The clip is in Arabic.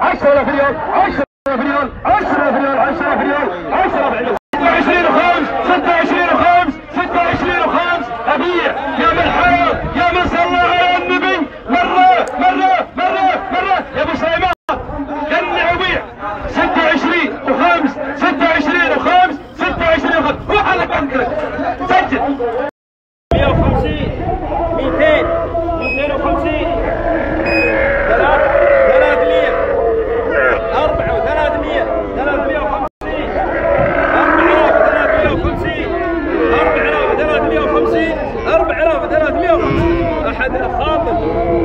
10 ريال 10 ريال 10 ريال 10 ريال 10 ريال 26 و5 26 و5 26 و5 ابيع يا من حار يا من صلى على النبي مره مره مره مره يا ابو سليمان قنع وبيع 26 و5 26 و5 26 و5 روح على بنكرك سجل 150 200 250 300 4 300 350 4350 4350 4350 احد خاطر